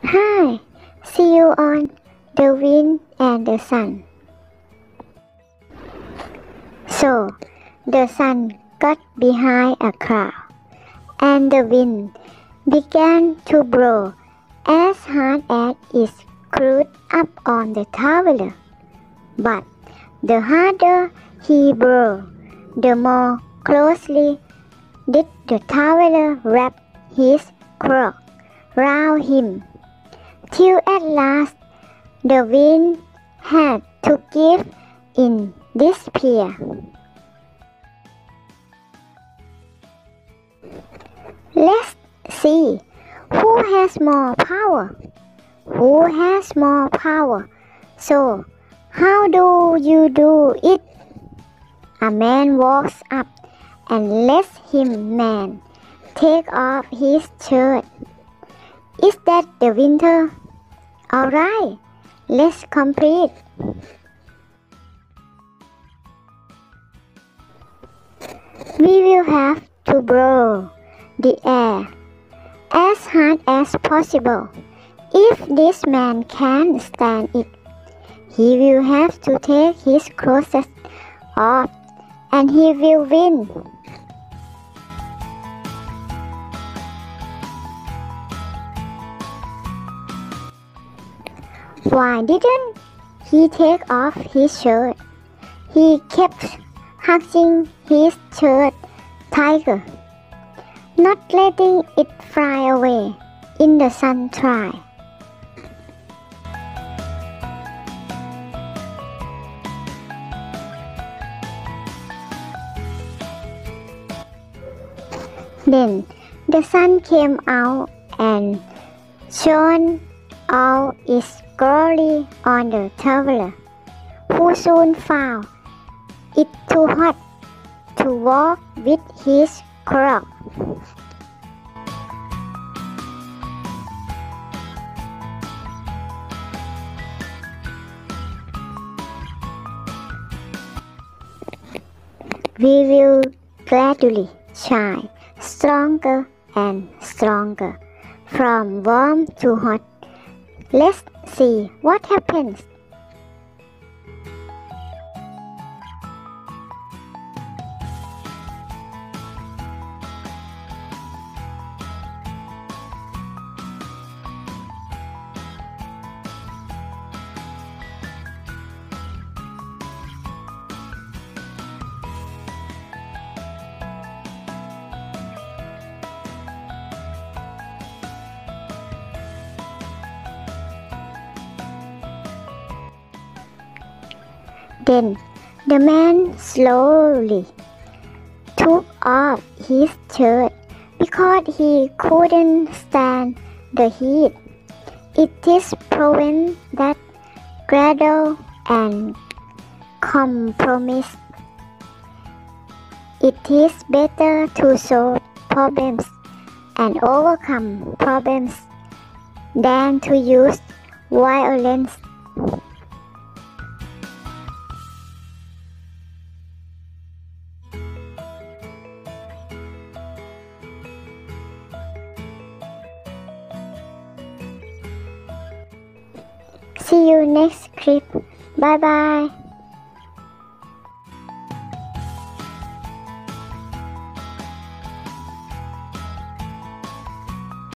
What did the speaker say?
Hi, see you on The Wind and the Sun. So, the sun got behind a cloud, and the wind began to blow as hard as it could up on the traveler. But the harder he blew, the more closely did the traveler wrap his cloak round him, till at last the wind had to give in despair. Let's see who has more power. Who has more power? So, how do you do it? A man walks up and lets him man take off his shirt. Is that the winter? Alright, let's complete. We will have to blow the air as hard as possible. If this man can't stand it, he will have to take his clothes off and he will win. Why didn't he take off his shirt? He kept hugging his shirt tighter, not letting it fly away in the sunshine. Then the sun came out and shone all its glory on the traveler, who soon found it too hot to walk with his cloak. We will gradually shine stronger and stronger, from warm to hot. Let's see what happens. Then the man slowly took off his shirt because he couldn't stand the heat. It is proven that gradual and compromise. It is better to solve problems and overcome problems than to use violence. See you next clip. Bye bye.